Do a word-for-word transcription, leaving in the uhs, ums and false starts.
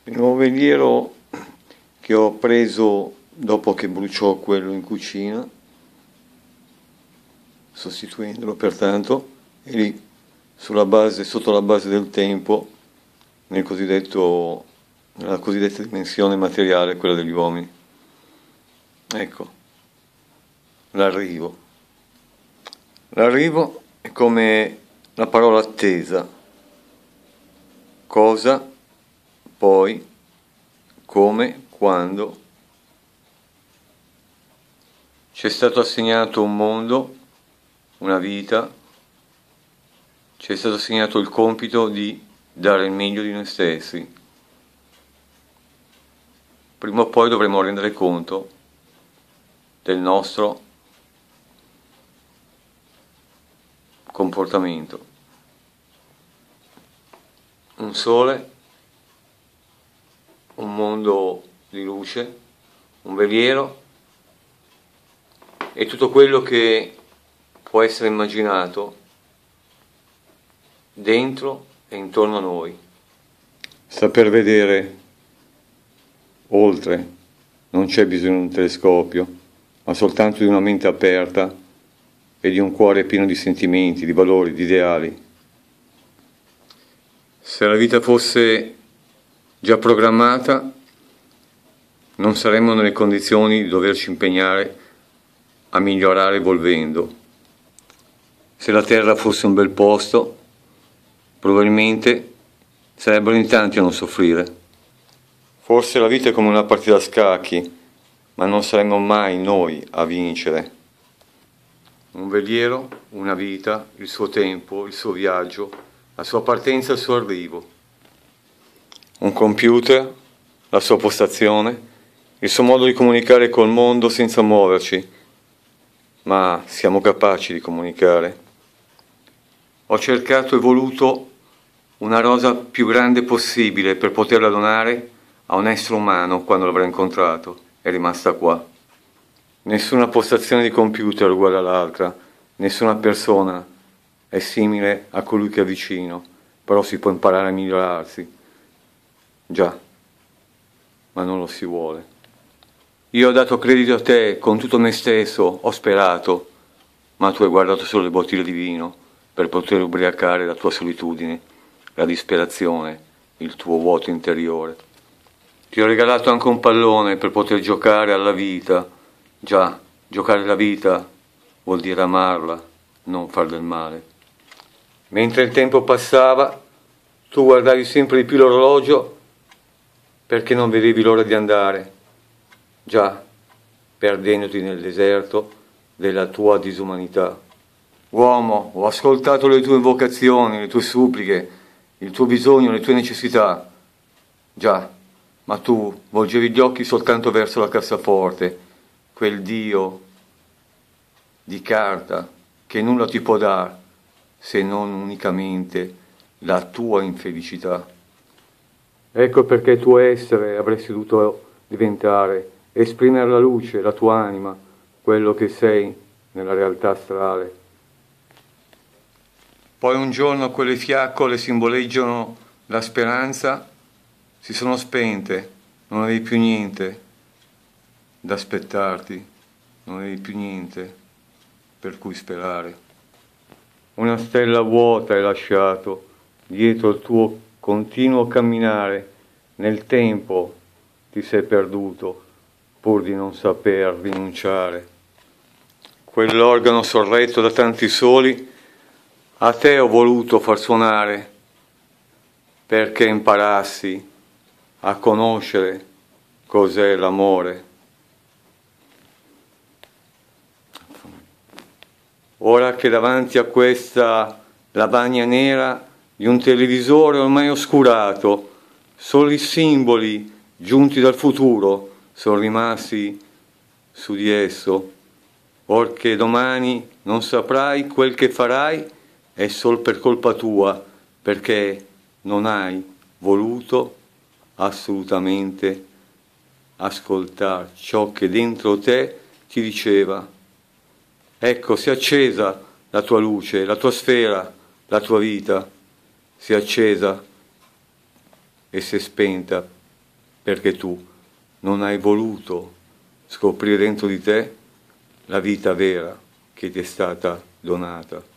Il nuovo veliero che ho preso dopo che bruciò quello in cucina, sostituendolo pertanto, è lì sulla base, sotto la base del tempo, nel cosiddetto, nella cosiddetta dimensione materiale, quella degli uomini. Ecco, l'arrivo. L'arrivo è come la parola attesa. Cosa, poi, come, quando. Ci è stato assegnato un mondo, una vita, ci è stato assegnato il compito di dare il meglio di noi stessi. Prima o poi dovremo rendere conto del nostro comportamento. Un sole, un mondo di luce, un veliero e tutto quello che può essere immaginato dentro e intorno a noi. Saper vedere oltre, non c'è bisogno di un telescopio, ma soltanto di una mente aperta e di un cuore pieno di sentimenti, di valori, di ideali. Se la vita fosse già programmata, non saremmo nelle condizioni di doverci impegnare a migliorare evolvendo. Se la Terra fosse un bel posto, probabilmente sarebbero in tanti a non soffrire. Forse la vita è come una partita a scacchi, ma non saremmo mai noi a vincere. Un veliero, una vita, il suo tempo, il suo viaggio, la sua partenza e il suo arrivo. Un computer, la sua postazione, il suo modo di comunicare col mondo senza muoverci, ma siamo capaci di comunicare. Ho cercato e voluto una rosa più grande possibile per poterla donare a un essere umano quando l'avrò incontrato. È rimasta qua. Nessuna postazione di computer è uguale all'altra, nessuna persona è simile a colui che è vicino, però si può imparare a migliorarsi. Già, ma non lo si vuole. Io ho dato credito a te con tutto me stesso, ho sperato, ma tu hai guardato solo le bottiglie di vino per poter ubriacare la tua solitudine, la disperazione, il tuo vuoto interiore. Ti ho regalato anche un pallone per poter giocare alla vita. Già, giocare la vita vuol dire amarla, non far del male. Mentre il tempo passava, tu guardavi sempre di più l'orologio perché non vedevi l'ora di andare. Già, perdendoti nel deserto della tua disumanità. Uomo, ho ascoltato le tue invocazioni, le tue suppliche, il tuo bisogno, le tue necessità. Già, ma tu volgevi gli occhi soltanto verso la cassaforte, quel Dio di carta che nulla ti può dar se non unicamente la tua infelicità. Ecco perché tuo essere avresti dovuto diventare, esprimere la luce, la tua anima, quello che sei nella realtà astrale. Poi un giorno quelle fiaccole simboleggiano la speranza, si sono spente, non avevi più niente da aspettarti, non avevi più niente per cui sperare. Una stella vuota hai lasciato dietro il tuo continuo camminare, nel tempo ti sei perduto pur di non saper rinunciare. Quell'organo sorretto da tanti soli a te ho voluto far suonare perché imparassi a conoscere cos'è l'amore. Ora che davanti a questa lavagna nera di un televisore ormai oscurato, solo i simboli giunti dal futuro sono rimasti su di esso, orché domani non saprai quel che farai è sol per colpa tua, perché non hai voluto assolutamente ascoltare ciò che dentro te ti diceva. Ecco, si è accesa la tua luce, la tua sfera, la tua vita, si è accesa e si è spenta perché tu non hai voluto scoprire dentro di te la vita vera che ti è stata donata.